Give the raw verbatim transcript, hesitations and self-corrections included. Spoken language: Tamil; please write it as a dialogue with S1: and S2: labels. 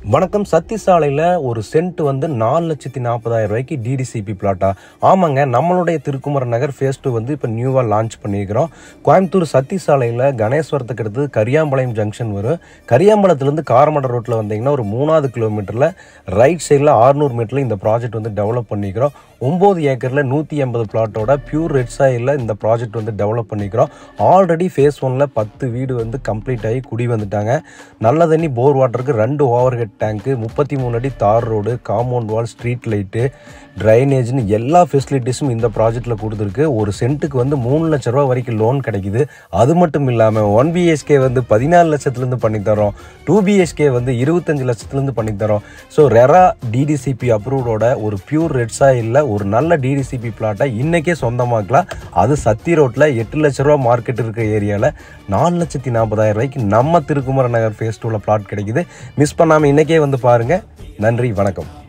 S1: வணக்கம். சத்தி சாலையில் ஒரு சென்ட் வந்து நாலு லட்சத்தி நாற்பதாயிரம் ரூபாய்க்கு டிடிசிபி பிளாட்டா? ஆமாங்க, நம்மளுடைய திருக்குமரன் நகர் ஃபேஸ் டூ வந்து இப்போ நியூவாக லான்ச் பண்ணியிருக்கிறோம். கோயம்புத்தூர் சத்தி சாலையில் கணேஸ்வரத்துக்கு அடுத்து கரியாம்பாளையம் ஜங்ஷன் வரும். கரியாம்பாளையத்துலேருந்து காரமடை ரோட்டில் வந்தீங்கன்னா ஒரு மூணாவது கிலோமீட்டரில் ரைட் சைடில் ஆறுநூறு மீட்டரில் இந்த ப்ராஜெக்ட் வந்து டெவலப் பண்ணிக்கிறோம். ஒம்பது ஏக்கரில் நூற்றி எண்பது பிளாட்டோட பியூர் ரெட் சாயிலில் இந்த ப்ராஜெக்ட் வந்து டெவலப் பண்ணிக்கிறோம். ஆல்ரெடி ஃபேஸ் ஒன்னில் பத்து வீடு வந்து கம்ப்ளீட் ஆகி குடி வந்துட்டாங்க. நல்ல தண்ணி போர் வாட்டருக்கு ரெண்டு ஓவர் ஹெட் டேங்க்கு, முப்பத்தி மூணு அடி tar road, compound wall, street light, ட்ரைனேஜ்னு எல்லா ஃபெசிலிட்டிஸும் இந்த ப்ராஜெக்டில் கொடுத்துருக்கு. ஒரு சென்ட்டுக்கு வந்து மூணு லட்ச ரூபா வரைக்கும் லோன் கிடைக்குது. அது மட்டும் இல்லாமல் ஒன் பிஹெச்கே வந்து பதினாலு லட்சத்துலேருந்து பண்ணித்தரோம். டூ பிஹெச்கே வந்து இருபத்தஞ்சு லட்சத்துலேருந்து பண்ணித்தரோம். ஸோ ரெரா டிடிசிபி அப்ரூவோட ஒரு பியூர் ரெட் சாயிலில் ஒரு நல்ல டிடிசிபி பிளாட்டை இன்றைக்கே சொந்தமாக்கலாம். அது சத்தி ரோட்டில் எட்டு லட்ச ரூபா மார்க்கெட் இருக்கிற ஏரியாவில் நாலு லட்சத்தி நாற்பதாயிரம் ரூபாய்க்கு நம்ம திருக்குமரன் நகர் ஃபேஸ் டூவில் பிளாட் கிடைக்குது. மிஸ் பண்ணாமல் இன்றைக்கே வந்து பாருங்கள். நன்றி, வணக்கம்.